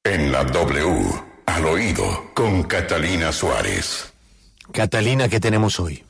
En la W, al oído, con Catalina Suárez. Catalina, ¿qué tenemos hoy?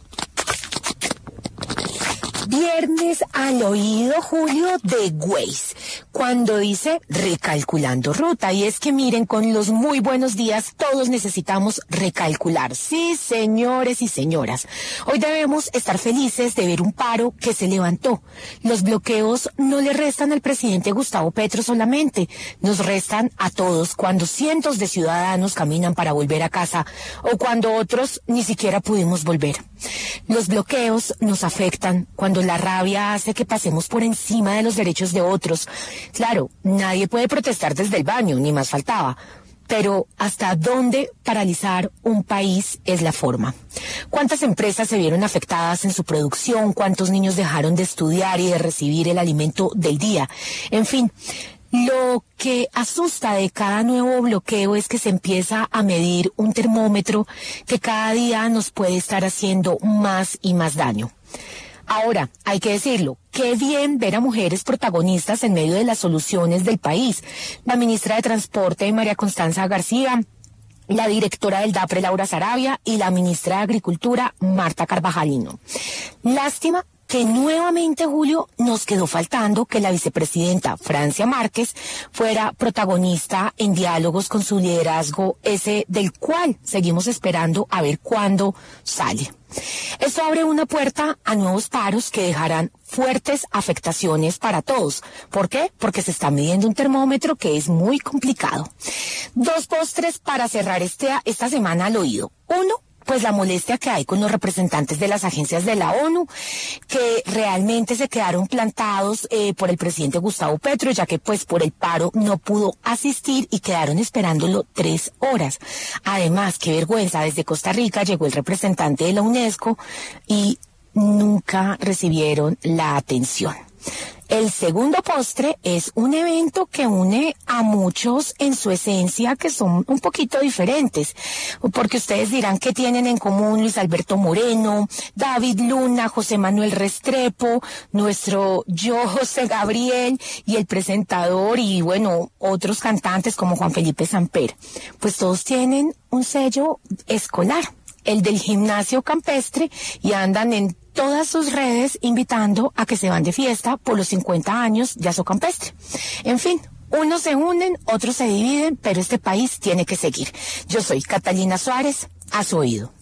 Viernes al oído, Julio, de Waze, cuando dice recalculando ruta. Y es que miren, con los muy buenos días todos necesitamos recalcular. Sí, señores y señoras. Hoy debemos estar felices de ver un paro que se levantó. Los bloqueos no le restan al presidente Gustavo Petro solamente, nos restan a todos cuando cientos de ciudadanos caminan para volver a casa o cuando otros ni siquiera pudimos volver. Los bloqueos nos afectan cuando la rabia hace que pasemos por encima de los derechos de otros. Claro, nadie puede protestar desde el baño, ni más faltaba. Pero ¿hasta dónde paralizar un país es la forma? ¿Cuántas empresas se vieron afectadas en su producción? ¿Cuántos niños dejaron de estudiar y de recibir el alimento del día? En fin, lo que asusta de cada nuevo bloqueo es que se empieza a medir un termómetro que cada día nos puede estar haciendo más y más daño. Ahora, hay que decirlo, qué bien ver a mujeres protagonistas en medio de las soluciones del país. La ministra de Transporte, María Constanza García, la directora del DAPRE, Laura Sarabia, y la ministra de Agricultura, Marta Carvajalino. Lástima que nuevamente, Julio, nos quedó faltando que la vicepresidenta Francia Márquez fuera protagonista en diálogos con su liderazgo, ese del cual seguimos esperando a ver cuándo sale. Esto abre una puerta a nuevos paros que dejarán fuertes afectaciones para todos. ¿Por qué? Porque se está midiendo un termómetro que es muy complicado. Dos postres para cerrar esta semana al oído. Uno, pues la molestia que hay con los representantes de las agencias de la ONU, que realmente se quedaron plantados por el presidente Gustavo Petro, ya que pues por el paro no pudo asistir y quedaron esperándolo 3 horas. Además, qué vergüenza, desde Costa Rica llegó el representante de la UNESCO y nunca recibieron la atención. El segundo postre es un evento que une a muchos en su esencia, que son un poquito diferentes, porque ustedes dirán que tienen en común Luis Alberto Moreno, David Luna, José Manuel Restrepo, nuestro yo José Gabriel y el presentador y bueno, otros cantantes como Juan Felipe Samper. Pues todos tienen un sello escolar, el del gimnasio campestre, y andan en todas sus redes invitando a que se van de fiesta por los 50 años de Aso Campestre. En fin, unos se unen, otros se dividen, pero este país tiene que seguir. Yo soy Catalina Suárez, a su oído.